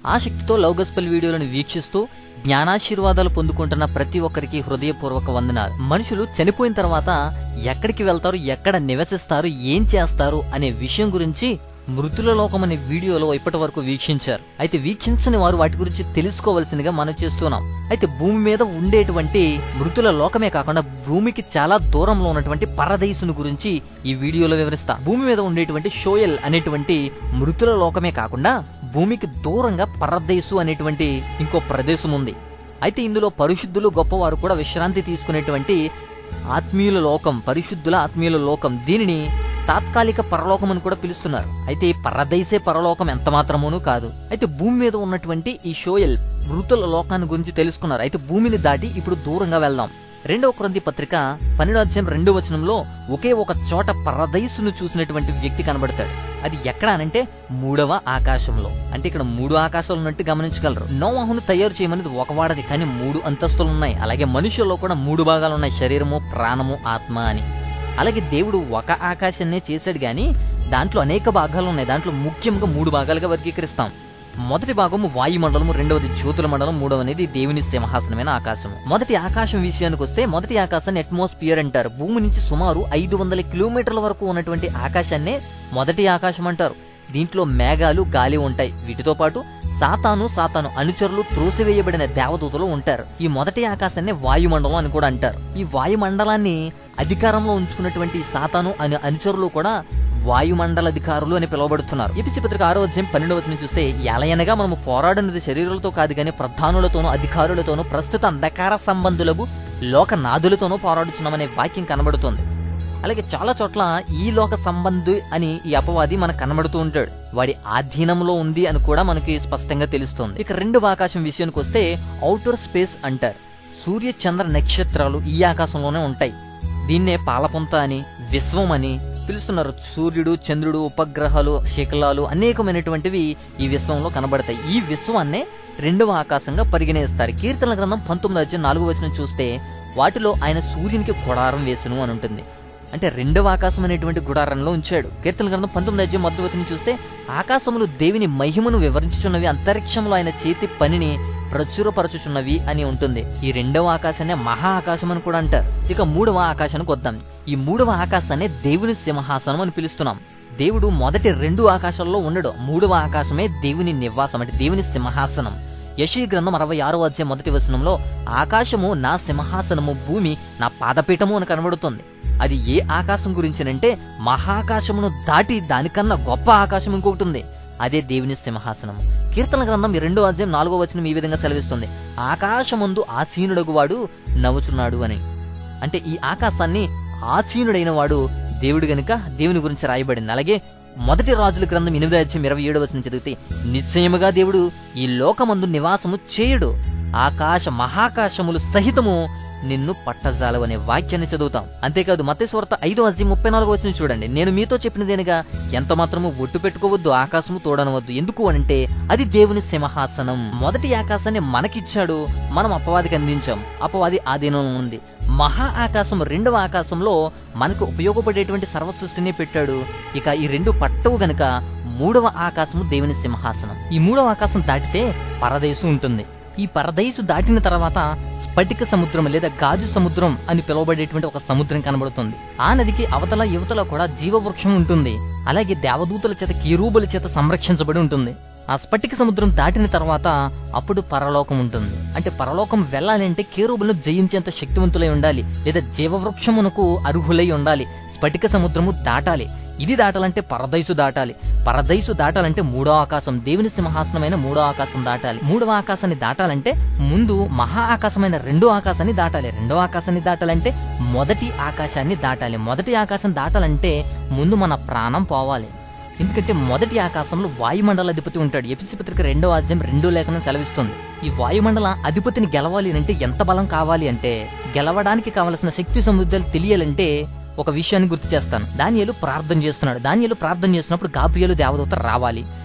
ఆసక్తితో love gospel వీడియోలను వీక్షిస్తూ జ్ఞానాశీర్వాదాలు పొందుకుంటున్న ప్రతి ఒక్కరికి హృదయపూర్వక వందనాలు. మనుషులు చనిపోయిన తర్వాత ఎక్కడికి వెళ్తారు, ఎక్కడ నివసిస్తారు, ఏం చేస్తారు అనే విషయం గురించి మృతుల లోకం అనే వీడియోలో ఇప్పటి వరకు వీక్షించారు. అయితే వీక్షించని వారు వాటి గురించి తెలుసుకోవాల్సిందిగా మనం చేస్తున్నాం. అయితే భూమి మీద ఉండేటువంటి మృతుల లోకమే కాకుండా భూమికి చాలా దూరంలో ఉన్నటువంటి పరదేశుని గురించి ఈ వీడియోలో వివరిస్తా. భూమి మీద ఉండేటువంటి షోయల్ అనేటువంటి మృతుల లోకమే కాకుండా భూమికి దూరంగా పరదేశు అనేటువంటి ఇంకో ప్రదేశం ఉంది. అయితే ఇందులో పరిశుద్ధులు గొప్పవారు కూడా విశ్రాంతి తీసుకునేటువంటి ఆత్మీయుల లోకం, పరిశుద్ధుల ఆత్మీయుల లోకం, దీనిని తాత్కాలిక పరలోకం అని కూడా పిలుస్తున్నారు. అయితే ఈ పరదేశే పరలోకం ఎంత మాత్రమూనూ కాదు. అయితే భూమి మీద ఉన్నటువంటి ఈ షోయల్ మృతుల లోకాన్ని గురించి తెలుసుకున్నారు. అయితే భూమిని దాటి ఇప్పుడు దూరంగా వెళ్దాం. 2వ కొరింథీ పత్రిక 12వ అధ్యాయం 2వ వచనంలో ఒకే ఒక చోట పరదేశును చూసినటువంటి వ్యక్తి కనబడతాడు. అది ఎక్కడ అనంటే 3వ ఆకాశంలో. అంటే ఇక్కడ 3 ఆకాశాలు ఉన్నట్టు గమనించగలరు. నోవాహును తయారు చేయమనేది ఒక వాడది, కానీ 3 అంతస్తులు ఉన్నాయి. అలాగే మనుషుల్లో కూడా 3 భాగాలు ఉన్నాయి, శరీరము, ప్రాణము, ఆత్మ అని. అలాగే దేవుడు ఒక ఆకాశాన్నే చేశాడు గాని దాంట్లో అనేక భాగాలు ఉన్నాయి. దాంట్లో ముఖ్యంగా 3 భాగాలుగా వర్గీకరిస్తాం. మొదటి భాగము వాయుమండలము, రెండవది జ్యోతుల మండలం, మూడవది దేవుని సింహాసనమైన ఆకాశము. మొదటి ఆకాశం విషయానికి వస్తే మొదటి ఆకాశాన్ని అట్మాస్ఫియర్ అంటారు. భూమి నుంచి సుమారు 500 కిలోమీటర్ల వరకు ఉన్నటువంటి ఆకాశాన్నే మొదటి ఆకాశం అంటారు. దీంట్లో మేఘాలు, గాలి ఉంటాయి. వీటితో పాటు సాతాను అనుచరులు, త్రోసివేయబడిన దేవదూతలు ఉంటారు. ఈ మొదటి ఆకాశాన్ని వాయుమండలం అని కూడా అంటారు. ఈ వాయుమండలాన్ని అధికారంలో ఉంచుకున్నటువంటి సాతాను అనే అనుచరులు కూడా వాయుమండల అధికారులు అని పిలువబడుతున్నారు. ఎఫెసీ పత్రిక 6వ అధ్యాయం 12వ వచనం చూస్తే, ఎలయనగా మనము పోరాడినది శరీరాలతో కాదు గాని ప్రధానులతోనూ అధికారులతోనూ ప్రస్తుత అంధకార సంబంధులకు లోకనాథులతోనూ పోరాడుచున్నామనే వాక్యం కనబడుతుంది. అలాగే చాలా చోట్ల ఈ లోక సంబంధి అని ఈ అపవాది మనకు కనబడుతూ ఉంటాడు. వాడి ఆధీనంలో ఉంది అని కూడా మనకి స్పష్టంగా తెలుస్తుంది. ఇక 2వ ఆకాశం విషయానికి వస్తే ఔటర్ స్పేస్ అంటారు. సూర్య చంద్ర నక్షత్రాలు ఈ ఆకాశంలోనే ఉంటాయి. దీన్నే పాలపుంత అని, విశ్వం అని పిలుస్తున్నారు. సూర్యుడు, చంద్రుడు, ఉపగ్రహాలు, శకలాలు అనేకమైనటువంటివి ఈ విశ్వంలో కనబడతాయి. ఈ విశ్వాన్నే 2వ ఆకాశంగా పరిగణిస్తారు. కీర్తనల గ్రంథం 19వ అధ్యాయం 4వ వచనం చూస్తే వాటిలో ఆయన సూర్యునికి గుడారం వేసును అని ఉంటుంది. అంటే 2వ ఆకాశం అనేటువంటి గుడారంలో ఉంచాడు. కీర్తనల గ్రంథం 19వ అధ్యాయం 1వ వచనం చూస్తే ఆకాశములు దేవుని మహిమను వివరించుచున్నవి, అంతరిక్షంలో ఆయన చేతి పనిని ప్రచురపరచుచున్నవి అని ఉంటుంది. ఈ 2వ ఆకాశాన్ని మహా ఆకాశం అని కూడా అంటారు. ఇక 3వ ఆకాశానికి వద్దాం. ఈ 3వ ఆకాశాన్ని దేవుని సింహాసనం అని పిలుస్తున్నాం. దేవుడు మొదటి 2 ఆకాశాల్లో ఉండడు. 3వ ఆకాశమే దేవుని నివాసం, అంటే దేవుని సింహాసనం. యెషయా గ్రంథం 66వ అధ్యాయం 1వ వచనంలో ఆకాశము నా సింహాసనము, భూమి నా పాదపీఠము అని కనబడుతుంది. అది ఏ ఆకాశం గురించినంటే మహాకాశమును దాటి దానికన్నా గొప్ప ఆకాశం ఇంకొకటి ఉంది. అదే దేవుని సింహాసనం. కీర్తన గ్రంథం 2వ అధ్యాయం 4వ వచనం ఈ విధంగా సెలవిస్తుంది, ఆకాశమందు ఆసీనుడగువాడు నవ్వుచున్నాడు అని. అంటే ఈ ఆకాశాన్ని ఆసీనుడైన వాడు దేవుడు గనుక దేవుని గురించి రాయబడింది. అలాగే మొదటి రాజుల గ్రంథం 8వ అధ్యాయం 27వ వచనం చదివితే నిశ్చయముగా దేవుడు ఈ లోకమందు నివాసము చేయడు, ఆకాశ మహాకాశములు సహితము నిన్ను పట్టజాలవు అనే వాక్యాన్ని చదువుతాం. అంతేకాదు మత్తయి సువార్త 5వ అధ్యాయం 34వ వచనం చూడండి, నేను మీతో చెప్పినదేనగా ఎంత మాత్రము ఒట్టు పెట్టుకోవద్దు, ఆకాశము తోడనవద్దు. ఎందుకు అంటే అది దేవుని సింహాసనం. మొదటి ఆకాశాన్ని మనకిచ్చాడు, మనం అపవాదికి అందించాం. అపవాది ఆధీనంలో ఉంది. మహా ఆకాశం 2వ ఆకాశంలో మనకు ఉపయోగపడేటువంటి సర్వ సృష్టిని పెట్టాడు. ఇక ఈ 2 పట్టవు గనక 3వ ఆకాశము దేవుని సింహాసనం. ఈ 3వ ఆకాశం దాటితే పరదేశం ఉంటుంది. ఈ పరదేశు దాటిన తర్వాత స్ఫటిక సముద్రం లేదా గాజు సముద్రం అని పిలువబడేటువంటి ఒక సముద్రం కనబడుతుంది. ఆ నదికి అవతల యువతల కూడా జీవవృక్షం ఉంటుంది. అలాగే దేవదూతల చేత, కీరూబుల చేత సంరక్షించబడి ఉంటుంది. ఆ స్ఫటిక సముద్రం దాటిన తర్వాత అప్పుడు పరలోకం ఉంటుంది. అంటే పరలోకం వెళ్ళాలంటే కేరూబులను జయించేంత శక్తివంతులై ఉండాలి, లేదా జీవవృక్షమునకు అర్హులై ఉండాలి. స్ఫటిక సముద్రము దాటాలి. ఇది దాటాలంటే పరదైసు దాటాలి. పరదైసు దాటాలంటే 3వ ఆకాశం, దేవుని సింహాసనమైన 3వ ఆకాశం దాటాలి. 3వ ఆకాశాన్ని దాటాలంటే ముందు మహా ఆకాశమైన 2వ ఆకాశాన్ని దాటాలి. 2వ ఆకాశాన్ని దాటాలంటే మొదటి ఆకాశాన్ని దాటాలి. మొదటి ఆకాశం దాటాలంటే ముందు మన ప్రాణం పోవాలి. ఎందుకంటే మొదటి ఆకాశంలో వాయుమండల అధిపతి ఉంటాడు. ఎఫెసీ పత్రిక 2వ అధ్యాయం 2వ లేఖనం సెలవిస్తుంది. ఈ వాయుమండల అధిపతిని గెలవాలి అంటే ఎంత బలం కావాలి అంటే, గెలవడానికి కావలసిన శక్తి సముద్రాలు తెలియాలంటే ఒక విషయాన్ని గుర్తు చేస్తాను. దానియేలు ప్రార్థన చేస్తున్నాడు. దానియేలు ప్రార్థన చేస్తున్నప్పుడు గాబ్రియేలు దేవదూత రావాలి.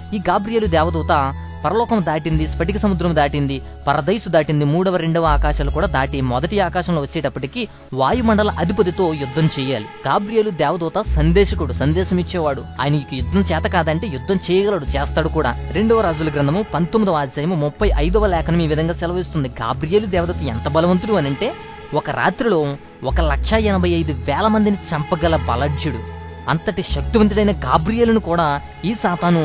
ఈ గాబ్రియేలు దేవదూత పరలోకం దాటింది, స్ఫటిక సముద్రం దాటింది, పరదైసు దాటింది, 3వ 2వ ఆకాశాలు కూడా దాటి మొదటి ఆకాశంలో వచ్చేటప్పటికి వాయుమండల అధిపతితో యుద్ధం చేయాలి. గాబ్రియేలు దేవదూత సందేశకుడు, సందేశం ఇచ్చేవాడు. ఆయనకి యుద్ధం చేత కాదంటే యుద్ధం చేయగలడు, చేస్తాడు కూడా. 2వ రాజుల గ్రంథము 19వ అధ్యాయము 35వ లేఖనం ఈ విధంగా సెలవిస్తుంది. గాబ్రియేలు దేవదూత ఎంత బలవంతుడు అనంటే ఒక రాత్రిలో 1,85,000 మందిని చంపగల బలజ్యుడు. అంతటి శక్తివంతుడైన గాబ్రియేలును కూడా ఈ సాతాను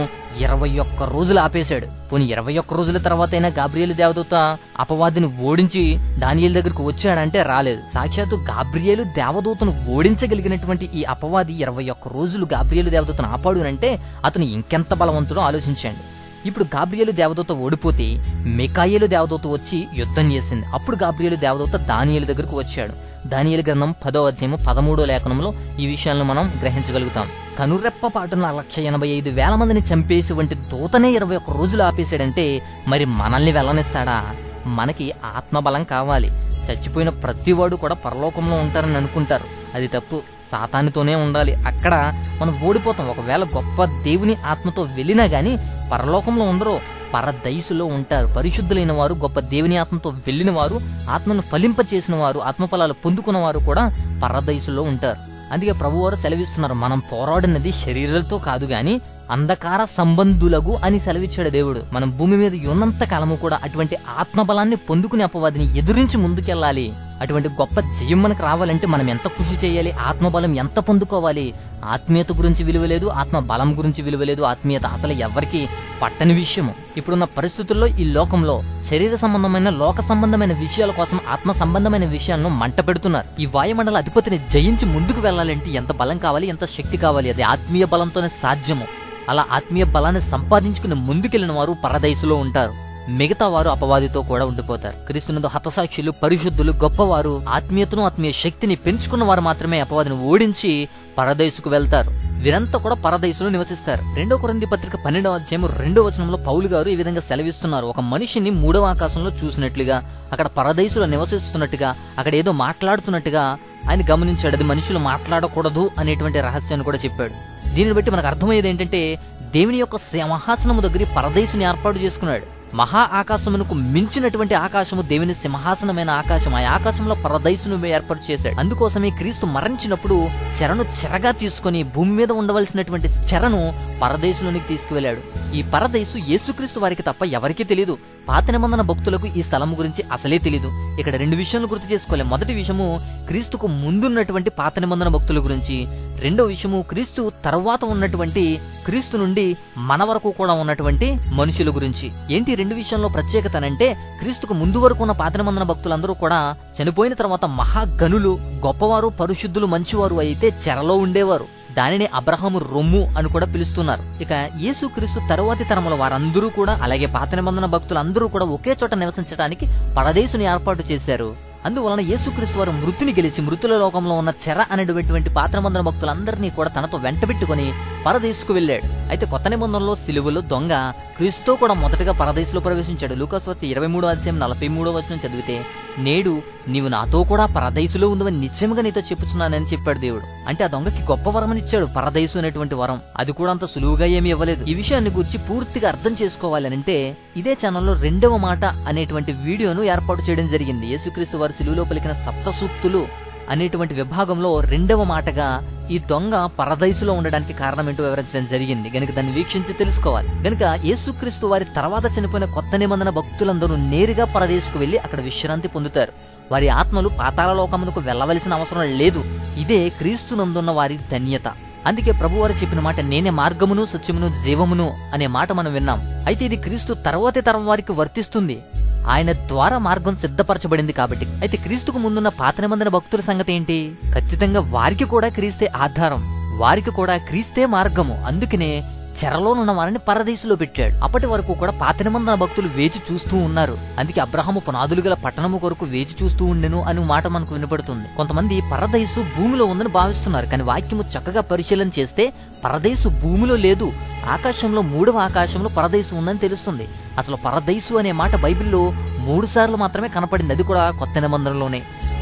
21 రోజులు ఆపేశాడు. పోనీ 21 రోజుల తర్వాతైనా గాబ్రియేలు దేవదూత అపవాదిని ఓడించి దానియేలు దగ్గరకు వచ్చాడంటే రాలేదు. సాక్షాత్తు గాబ్రియేలు దేవదూతను ఓడించగలిగినటువంటి ఈ అపవాది 21 రోజులు గాబ్రియేలు దేవదూతను ఆపాడు అంటే అతను ఇంకెంత బలవంతుడో ఆలోచించండి. ఇప్పుడు గాబ్రియేలు దేవదూత ఓడిపోతే మికాయేలు దేవదూత వచ్చి యుద్ధం చేసింది. అప్పుడు గాబ్రియేలు దేవదూత దానియేలు దగ్గరకు వచ్చాడు. దానియేలు గ్రంథం 10వ అధ్యాయము 13వ లేఖనంలో ఈ విషయాలను మనం గ్రహించగలుగుతాం. కనురెప్ప పాటున 1,85,000 మందిని చంపేసి వంటి దూతనే 21 రోజులు ఆపేశాడంటే మరి మనల్ని వెళ్ళనిస్తాడా? మనకి ఆత్మబలం కావాలి. చచ్చిపోయిన ప్రతివాడు కూడా పరలోకంలో ఉంటారని అనుకుంటారు, అది తప్పు. సాతానుతోనే ఉండాలి, అక్కడ మనం ఓడిపోతాం. ఒకవేళ గొప్ప దేవుని ఆత్మతో వెళ్ళినా గాని పరలోకంలో ఉండరు, పరదైసులో ఉంటారు. పరిశుద్ధులైన వారు, గొప్ప దేవుని ఆత్మతో వెళ్ళిన వారు, ఆత్మను ఫలింప చేసిన వారు, ఆత్మఫలాలు పొందుకున్న వారు కూడా పరదైసులో ఉంటారు. అందుకే ప్రభువారు సెలవిస్తున్నారు, మనం పోరాడినది శరీరాలతో కాదు గాని అంధకార సంబంధులకు అని సెలవిచ్చాడు దేవుడు. మనం భూమి మీద ఉన్నంత కాలము కూడా అటువంటి ఆత్మబలాన్ని పొందుకునే అపవాదిని ఎదురించి ముందుకెళ్ళాలి. అటువంటి గొప్ప జయం మనకు రావాలంటే మనం ఎంత కృషి చేయాలి, ఆత్మబలం ఎంత పొందుకోవాలి. ఆత్మీయత గురించి విలువ లేదు, ఆత్మ బలం గురించి విలువ లేదు. ఆత్మీయత అసలు ఎవరికి పట్టని విషయము. ఇప్పుడున్న పరిస్థితుల్లో ఈ లోకంలో శరీర సంబంధమైన, లోక సంబంధమైన విషయాల కోసం ఆత్మ సంబంధమైన విషయాలను మంట పెడుతున్నారు. ఈ వాయుమండల అధిపతిని జయించి ముందుకు వెళ్లాలంటే ఎంత బలం కావాలి, ఎంత శక్తి కావాలి. అది ఆత్మీయ బలంతోనే సాధ్యము. అలా ఆత్మీయ బలాన్ని సంపాదించుకుని ముందుకెళ్లిన వారు పరదైసులో ఉంటారు. మిగతా వారు అపవాదితో కూడా ఉండిపోతారు. క్రీస్తునందు హతసాక్షులు, పరిశుద్ధులు, గొప్పవారు, ఆత్మీయతను, ఆత్మీయ శక్తిని పెంచుకున్న వారు మాత్రమే అపవాదిని ఓడించి పరదైసుకు వెళ్తారు. వీరంతా కూడా పరదైసులో నివసిస్తారు. 2 కొరింథీ పత్రిక 12వ అధ్యాయము 2వ వచనంలో పౌలు గారు ఈ విధంగా సెలవిస్తున్నారు. ఒక మనిషిని 3వ ఆకాశంలో చూసినట్లుగా, అక్కడ పరదైసులో నివసిస్తున్నట్టుగా, అక్కడ ఏదో మాట్లాడుతున్నట్టుగా ఆయన గమనించాడు. అది మనుషులు మాట్లాడకూడదు అనేటువంటి రహస్యాన్ని కూడా చెప్పాడు. దీనిని బట్టి మనకు అర్థమయ్యేది ఏంటంటే దేవుని యొక్క సింహాసనము దగ్గర పరదైసుని ఏర్పాటు చేసుకున్నాడు. మహా ఆకాశమునకు మించినటువంటి ఆకాశము దేవుని సింహాసనమైన ఆకాశం. ఆ ఆకాశంలో పరదైసును ఏర్పాటు చేశాడు. అందుకోసమే క్రీస్తు మరణించినప్పుడు చెరను చెరగా తీసుకుని భూమి మీద ఉండవలసినటువంటి చెరను పరదైసులోనికి తీసుకువెళ్ళాడు. ఈ పరదైసు యేసుక్రీస్తు వారికి తప్ప ఎవరికీ తెలియదు. పాత నిబంధన భక్తులకు ఈ స్థలం గురించి అసలే తెలీదు. ఇక్కడ 2 విషయాలు గుర్తు చేసుకోవాలి. మొదటి విషయము క్రీస్తుకు ముందున్నటువంటి పాత నిబంధన భక్తుల గురించి. రెండో విషయము క్రీస్తు తర్వాత ఉన్నటువంటి, క్రీస్తు నుండి మన వరకు కూడా ఉన్నటువంటి మనుషుల గురించి. ఏంటి 2 విషయంలో ప్రత్యేకత అంటే, క్రీస్తుకు ముందు వరకు ఉన్న పాత నిబంధన భక్తులందరూ కూడా చనిపోయిన తర్వాత మహాగనులు, గొప్పవారు, పరిశుద్ధులు, మంచివారు అయితే చెరలో ఉండేవారు. దానిని అబ్రహాము రొమ్ము అని కూడా పిలుస్తున్నారు. ఇక యేసుక్రీస్తు తరువాతి తరముల వారందరూ కూడా, అలాగే పాత నిబంధన భక్తులందరూ కూడా ఒకే చోట నివసించడానికి పరదేశుని ఏర్పాటు చేశారు. అందువలన యేసుక్రీస్తు వారు మృతిని గెలిచి మృతుల లోకంలో ఉన్న చెర అనేటువంటి పాత నిబంధన భక్తులందరినీ కూడా తనతో వెంటబెట్టుకుని పరదేశుకు వెళ్ళాడు. అయితే కొత్త నిబంధనలో సిలువలో దొంగ క్రీస్తుతో కూడా మొదటగా పరదేశంలో ప్రవేశించాడు. లూకాసు వార్త 23వ అధ్యాయం 43వ వచనం చదివితే, నేడు నీవు నాతో కూడా పరదేశంలో ఉందని నిశ్చయముగా నీతో చెప్పుచున్నానని చెప్పాడు దేవుడు. అంటే ఆ దొంగకి గొప్ప వరం ఇచ్చాడు, పరదేశం అనేటువంటి వరం. అది కూడా అంత సులువుగా ఏమీ ఇవ్వలేదు. ఈ విషయాన్ని గురించి పూర్తిగా అర్థం చేసుకోవాలంటే ఇదే ఛానల్లో 2వ మాట అనేటువంటి వీడియోను ఏర్పాటు చేయడం జరిగింది. యేసుక్రీస్తు వారు సిలువలో పలికిన సప్త సూక్తులు అనేటువంటి విభాగంలో 2వ మాటగా ఈ దొంగ పరదైసులో ఉండడానికి కారణం ఏంటో వివరించడం జరిగింది. గనుక దాన్ని వీక్షించి తెలుసుకోవాలి. గనుక యేసుక్రీస్తు వారి తర్వాత చనిపోయిన కొత్త నిబంధన భక్తులందరూ నేరుగా పరదేశుకు వెళ్లి అక్కడ విశ్రాంతి పొందుతారు. వారి ఆత్మలు పాతాళ లోకమునకు వెళ్లవలసిన అవసరం లేదు. ఇదే క్రీస్తునందున్న వారి ధన్యత. అందుకే ప్రభువారు చెప్పిన మాట, నేనే మార్గమును, సత్యమును, జీవమును అనే మాట మనం విన్నాం. అయితే ఇది క్రీస్తు తర్వాతి తరం వారికి వర్తిస్తుంది. ఆయన ద్వారా మార్గం సిద్ధపరచబడింది కాబట్టి. అయితే క్రీస్తుకు ముందున్న పాత నిబంధన భక్తుల సంగతి ఏంటి? ఖచ్చితంగా వారికి కూడా క్రీస్తే ఆధారం, వారికి కూడా క్రీస్తే మార్గము. అందుకనే చెరలోనున్న వారిని పరదేశంలో పెట్టాడు. అప్పటి వరకు కూడా పాత నిబంధన భక్తులు వేచి చూస్తూ ఉన్నారు. అందుకే అబ్రహాము పునాదులు గల పట్టణము కొరకు వేచి చూస్తూ ఉండెను అనే మాట మనకు వినపడుతుంది. కొంతమంది పరదేశు భూమిలో ఉందని భావిస్తున్నారు, కానీ వాక్యము చక్కగా పరిశీలన చేస్తే పరదేశు భూమిలో లేదు, ఆకాశంలో 3వ ఆకాశంలో పరదేశు ఉందని తెలుస్తుంది. అసలు పరదేశు అనే మాట బైబిల్లో 3 సార్లు మాత్రమే కనపడింది, అది కూడా కొత్త నిబంధనలోనే.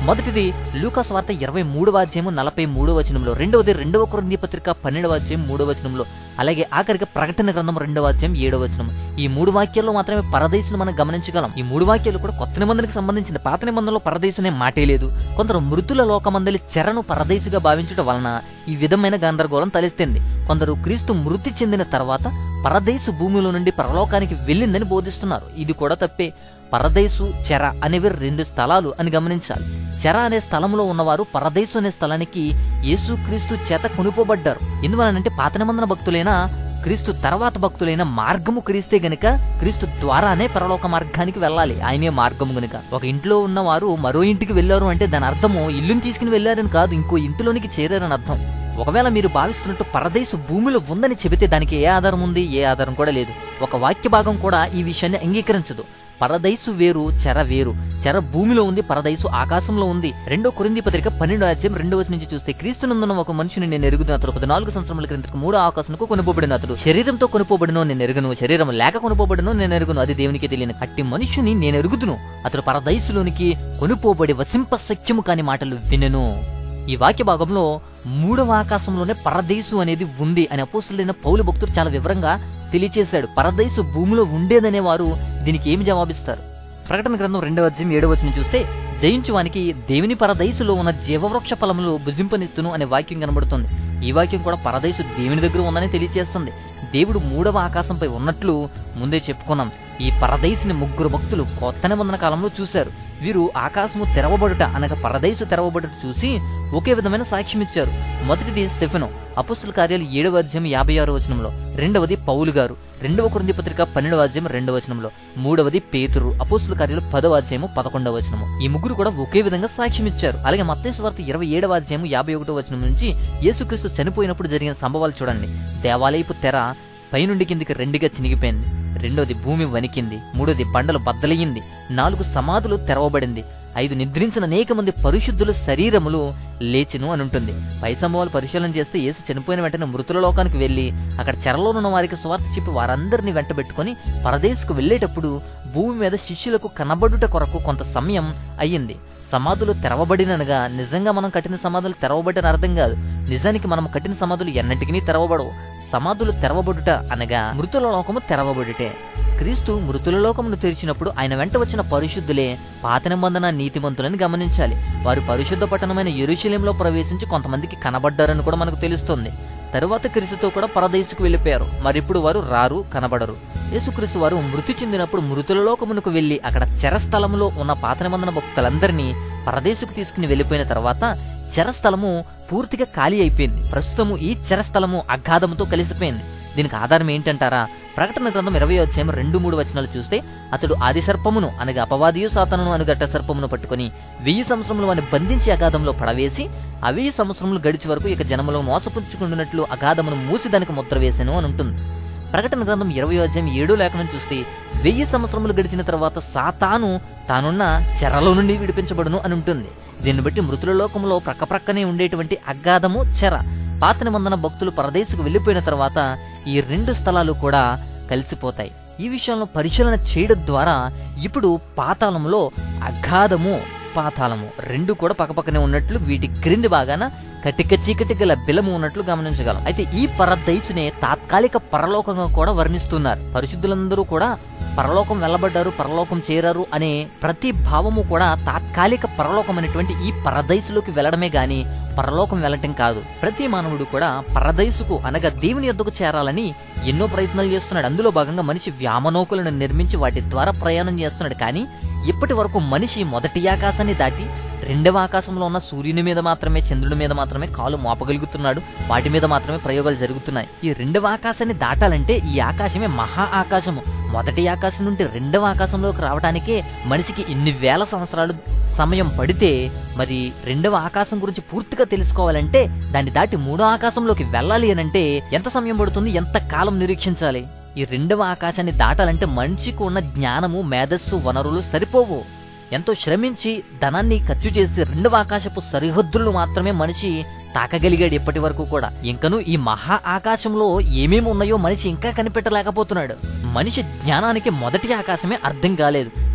మొదటిది లూకా సువార్త 23వ అధ్యాయము 43వ వచనంలో, రెండవది 2వ కొరింథీ పత్రిక 12వ అధ్యాయం 3వ వచనంలో, అలాగే ఆఖరికి ప్రకటన గ్రంథం 2వ అధ్యాయం 7వ వచనం. ఈ 3 వాక్యాల్లో మాత్రమే పరదేశును మనం గమనించగలం. ఈ 3 వాక్యాలు కూడా కొత్త నిబంధనకు సంబంధించింది. పాత నిబంధనలో పరదేశునే మాటే లేదు. కొందరు మృతుల లోకమందలి చెరను పరదేశుగా భావించడం వలన ఈ విధమైన గందరగోళం తలెత్తింది. కొందరు క్రీస్తు మృతి చెందిన తర్వాత పరదేశు భూమిలో నుండి పరలోకానికి వెళ్ళిందని బోధిస్తున్నారు. ఇది కూడా తప్పే. పరదేశు, చెర అనేవి 2 స్థలాలు అని గమనించాలి. చెర అనే స్థలంలో ఉన్నవారు పరదేశు అనే స్థలానికి యేసుక్రీస్తు చేత కొనుపోబడ్డారు. ఎందువలనంటే పాత నిబంధన భక్తులైనా క్రీస్తు తర్వాత భక్తులైన మార్గము క్రీస్తే గనుక క్రీస్తు ద్వారానే పరలోక మార్గానికి వెళ్ళాలి. ఆయనే మార్గము గనుక. ఒక ఇంట్లో ఉన్నవారు మరో ఇంటికి వెళ్లారు అంటే దాని అర్థము ఇల్లుని తీసుకుని వెళ్లారని కాదు, ఇంకో ఇంటిలోనికి చేరారని అర్థం. ఒకవేళ మీరు భావిస్తున్నట్టు పరదేశు భూమిలో ఉందని చెబితే దానికి ఏ ఆధారం ఉంది? ఏ ఆధారం కూడా లేదు. ఒక వాక్య భాగం కూడా ఈ విషయాన్ని అంగీకరించదు. పరదైసు వేరు, చెర వేరు. చెర భూమిలో ఉంది, పరదైసు ఆకాశంలో ఉంది. 2వ కొరింథీ పత్రిక 12వ అధ్యాయం 2వ వచనం నుంచి చూస్తే, క్రీస్తునందున ఒక మనుషుని నేను ఎరుగుదును, అతడు 14 సంవత్సరముల క్రిందకు 3వ ఆకాశమునకు కొనుపోబడిన, అతడు శరీరంతో కొనుపోబడినో నేను ఎరుగును, శరీరం లేక కొనుపోబడినో నేను ఎరుగును, అది దేవునికి తెలియని అట్టి మనుషుని నేను ఎరుగుదును, అతడు పరదైసులోనికి కొనుపోబడి వసింప సత్యము కాని మాటలు వినెను. ఈ వాక్య భాగంలో 3వ ఆకాశంలోనే పరదేశు అనేది ఉంది అని అపోస్తలుడైన పౌలు భక్తుడు చాలా వివరంగా తెలియచేశాడు. పరదేశు భూమిలో ఉండేదనే వారు దీనికి ఏమి జవాబిస్తారు? ప్రకటన గ్రంథం 2వ అధ్యాయం 7వ వచనం చూస్తే, జయించువానికి దేవుని పరదైసులో ఉన్న జీవవృక్ష ఫలములు భుజింపనిత్తును అనే వాక్యం కనబడుతుంది. ఈ వాక్యం కూడా పరదైసు దేవుని దగ్గర ఉందని తెలియజేస్తుంది. దేవుడు 3వ ఆకాశంపై ఉన్నట్లు ముందే చెప్పుకున్నాం. ఈ పరదైసుని 3 భక్తులు కొత్త నిబంధన కాలంలో చూశారు. వీరు ఆకాశము తెరవబడుట అనగా పరదైసు తెరవబడుట చూసి ఒకే విధమైన సాక్ష్యం ఇచ్చారు. మొదటిది స్టెఫెను, అపోస్తలుల కార్యాలు 7వ అధ్యాయం 56వ వచనంలో. రెండవది పౌలు గారు, 2వ కొరింథీ పత్రిక 12వ అధ్యాయం 2వ వచనంలో. మూడవది పేతురు, అపోస్తలుల కార్యాలు 10వ అధ్యాయం 11వ వచనము. ఈ 3 కూడా ఒకే విధంగా సాక్ష్యం ఇచ్చారు. అలాగే మత్తయి సువార్త 27వ అధ్యాయం 51వ వచనం నుంచి యేసుక్రీస్తు చనిపోయినప్పుడు జరిగిన సంభవాలు చూడండి. దేవాలయపు తెర పైనుండి కిందికి 2గా చినిగిపోయింది. రెండోది భూమి వణికింది. మూడోది బండలు బద్దలయ్యింది. 4 సమాధులు తెరవబడింది. 5 నిద్రించిన అనేక మంది పరిశుద్ధుల శరీరములు లేచెను అని ఉంటుంది. పై సంభవాలు పరిశీలన చేస్తే యేసు చనిపోయిన వెంటనే మృతుల లోకానికి వెళ్లి అక్కడ చెరలోనున్న వారికి సువార్త చెప్పి వారందరినీ వెంటబెట్టుకుని పరదేశుకు వెళ్లేటప్పుడు భూమి మీద శిష్యులకు కనబడుట కొరకు కొంత సమయం అయ్యింది. సమాధులు తెరవబడిననగా నిజంగా మనం కట్టిన సమాధులు తెరవబడిన అర్థం కాదు. నిజానికి మనం కట్టిన సమాధులు ఎన్నటికీ తెరవబడవు. సమాధులు తెరవబడుట అనగా మృతుల లోకము తెరవబడుటే. క్రీస్తు మృతుల లోకమును తెరిచినప్పుడు ఆయన వెంట వచ్చిన పరిశుద్ధులే పాత నిబంధన నీతిమంతులని గమనించాలి. వారు పరిశుద్ధ పట్టణమైన యెరూషలేములో ప్రవేశించి కొంతమందికి కనబడ్డారని కూడా మనకు తెలుస్తుంది. తరువాత క్రీస్తుతో కూడా పరదేశుకు వెళ్లిపోయారు. మరిప్పుడు వారు రారు, కనబడరు. యేసుక్రీస్తు వారు మృతి చెందినప్పుడు మృతుల లోకమునకు వెళ్లి అక్కడ చెరస్థలములో ఉన్న పాత నిబంధన భక్తులందరినీ పరదేశుకు తీసుకుని వెళ్లిపోయిన తర్వాత చెరస్థలము పూర్తిగా ఖాళీ అయిపోయింది. ప్రస్తుతము ఈ చెరస్థలము అగాధముతో కలిసిపోయింది. దీనికి ఆధారం ఏంటంటారా? ప్రకటన గ్రంథం 20వ అధ్యాయం 2-3 వచనాలు చూస్తే, అతడు ఆది సర్పమును అనగా అపవాదియు సాతానును అను గట్ట సర్పమును పట్టుకుని 1000 సంవత్సరములు వారిని బంధించి అగాధంలో పడవేసి, ఆ 1000 సంవత్సరములు గడిచి వరకు ఇక జనములో మోసపుచ్చుకుంటున్నట్లు అగాధమును మూసి దానికి ముద్ర వేసెను అని ఉంటుంది. ప్రకటన గ్రంథం 20వ అధ్యాయం 7వ లేఖనం చూస్తే 1000 సంవత్సరములు గడిచిన తర్వాత సాతాను తానున్న చెరలో నుండి విడిపించబడును అని ఉంటుంది. దీన్ని బట్టి మృతుల లోకంలో ప్రక్కనే ఉండేటువంటి అగాధము, చెర. పాత నిబంధన భక్తులు పరదేశుకు వెళ్లిపోయిన తర్వాత ఈ 2 స్థలాలు కూడా కలిసిపోతాయి. ఈ విషయంలో పరిశీలన చేయడం ద్వారా ఇప్పుడు పాతాళంలో అగాధము, పాతాళము 2 కూడా పక్కపక్కనే ఉన్నట్లు, వీటి క్రింది భాగాన కటిక చీకటి గల బిలము ఉన్నట్లు గమనించగలం. అయితే ఈ పరదైసునే తాత్కాలిక పరలోకంగా కూడా వర్ణిస్తున్నారు. పరిశుద్ధులందరూ కూడా పరలోకం వెళ్ళబడ్డారు, పరలోకం చేరారు అనే ప్రతి భావము కూడా తాత్కాలిక పరలోకం అనేటువంటి ఈ పరదైసులోకి వెళ్లడమే గాని పరలోకం వెళ్ళటం కాదు. ప్రతి మానవుడు కూడా పరదైసుకు అనగా దేవుని యొద్దకు చేరాలని ఎన్నో ప్రయత్నాలు చేస్తున్నాడు. అందులో భాగంగా మనిషి వ్యామనౌకలను నిర్మించి వాటి ద్వారా ప్రయాణం చేస్తున్నాడు. కానీ ఇప్పటి వరకు మనిషి మొదటి ఆకాశాన్ని దాటి 2వ ఆకాశంలో ఉన్న సూర్యుని మీద మాత్రమే, చంద్రుడి మీద మాత్రమే కాలు మోపగలుగుతున్నాడు. వాటి మీద మాత్రమే ప్రయోగాలు జరుగుతున్నాయి. ఈ 2వ ఆకాశాన్ని దాటాలంటే ఈ ఆకాశమే మహా ఆకాశము. మొదటి ఆకాశం నుండి 2వ ఆకాశంలోకి రావడానికే మనిషికి ఇన్ని వేల సంవత్సరాలు సమయం పడితే, మరి 2వ ఆకాశం గురించి పూర్తిగా తెలుసుకోవాలంటే దాన్ని దాటి 3వ ఆకాశంలోకి వెళ్ళాలి అనంటే ఎంత సమయం పడుతుంది, ఎంత కాలం నిరీక్షించాలి? ఈ 2వ ఆకాశాన్ని దాటాలంటే మనిషికి ఉన్న జ్ఞానము, మేధస్సు, వనరులు సరిపోవు. ఎంతో శ్రమించి ధనాన్ని ఖర్చు చేసి 2వ ఆకాశపు సరిహద్దులు మాత్రమే మనిషి తాకగలిగాడు ఇప్పటి వరకు కూడా. ఇంకను ఈ మహా ఆకాశంలో ఏమేమి ఉన్నాయో మనిషి ఇంకా కనిపెట్టలేకపోతున్నాడు. మనిషి జ్ఞానానికి మొదటి ఆకాశమే అర్థం కాలేదు. ఇక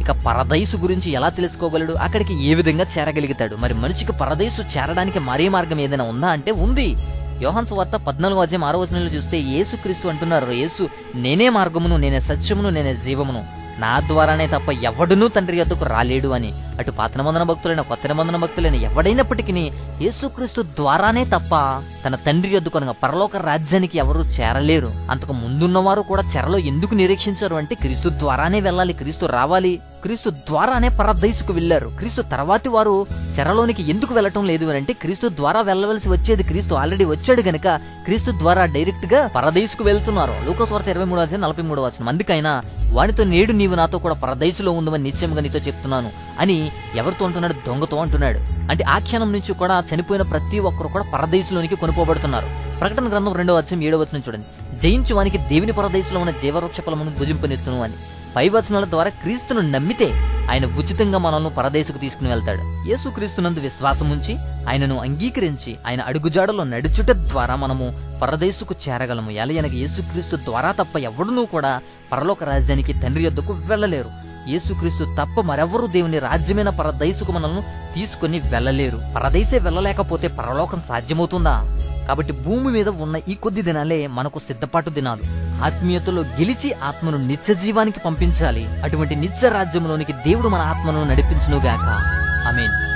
ఇక పరదైసు గురించి ఎలా తెలుసుకోగలడు? అక్కడికి ఏ విధంగా చేరగలుగుతాడు? మరి మనిషికి పరదైసు చేరడానికి మరే మార్గం ఏదైనా ఉందా అంటే ఉంది. యోహాను సువార్త 14:6 చూస్తే యేసుక్రీస్తు అంటున్నారు, యేసు నేనే మార్గమును, నేనే సత్యమును, నేనే జీవమును, నా ద్వారానే తప్ప ఎవడునూ తండ్రి యొద్దకు రాలేడు అని. అటు పాత నిబంధన భక్తులైన కొత్త నిబంధన భక్తులైన ఎవడైనప్పటికీ యేసుక్రీస్తు ద్వారానే తప్ప తన తండ్రి యొద్దకు అనగా పరలోక రాజ్యానికి ఎవరు చేరలేరు. అంతకు ముందున్నవారు కూడా చెరలో ఎందుకు నిరీక్షించారు అంటే క్రీస్తు ద్వారానే వెళ్ళాలి, క్రీస్తు రావాలి, క్రీస్తు ద్వారానే పరదైసుకు వెళ్లారు. క్రీస్తు తర్వాతి వారు చెరలోనికి ఎందుకు వెళ్ళటం లేదు అని అంటే క్రీస్తు ద్వారా వెళ్ళవలసి వచ్చేది, క్రీస్తు ఆల్రెడీ వచ్చాడు గనక క్రీస్తు ద్వారా డైరెక్ట్ గా పరదైసుకు వెళ్తున్నారు. లూకాసు వార్త 23:43 అందుకైనా వానితో నేడు నీవు నాతో కూడా పరదైసులో ఉందని నిశ్చయంగా నీతో చెప్తున్నాను అని ఎవరితో అంటున్నాడు? దొంగతో అంటున్నాడు. అంటే ఆ క్షణం నుంచి కూడా చనిపోయిన ప్రతి ఒక్కరు కూడా పరదైసులోనికి కొనుకోబడుతున్నారు. ప్రకటన గ్రంథం 2:7 చూడండి, జయించు వానికి దేవుని పరదైసులో ఉన్న జీవవృక్ష ఫలమును భుజింపనిత్తును అని. పై వచనాల ద్వారా క్రీస్తును నమ్మితే ఆయన ఉచితంగా మనల్ని పరదేశకు తీసుకుని వెళ్తాడు. యేసుక్రీస్తునందు విశ్వాసం ఉంచి ఆయనను అంగీకరించి ఆయన అడుగుజాడలో నడుచుట ద్వారా మనము పరదేశకు చేరగలము. ఎలయనగా యేసుక్రీస్తు ద్వారా తప్ప ఎవడునూ కూడా పరలోక రాజ్యానికి తండ్రి యొద్దకు వెళ్ళలేరు. యేసుక్రీస్తు తప్ప మరెవరూ దేవుని రాజ్యమైన పరదేశకు మనల్ని తీసుకుని వెళ్ళలేరు. పరదేశే వెళ్ళలేకపోతే పరలోకం సాధ్యమవుతుందా? కాబట్టి భూమి మీద ఉన్న ఈ కొద్ది దినాలే మనకు సిద్ధపాటు దినాలు. ఆత్మీయతలో గెలిచి ఆత్మను నిత్య జీవానికి పంపించాలి. అటువంటి నిత్య రాజ్యంలోనికి దేవుడు మన ఆత్మను నడిపించునుగాక. ఆమేన్.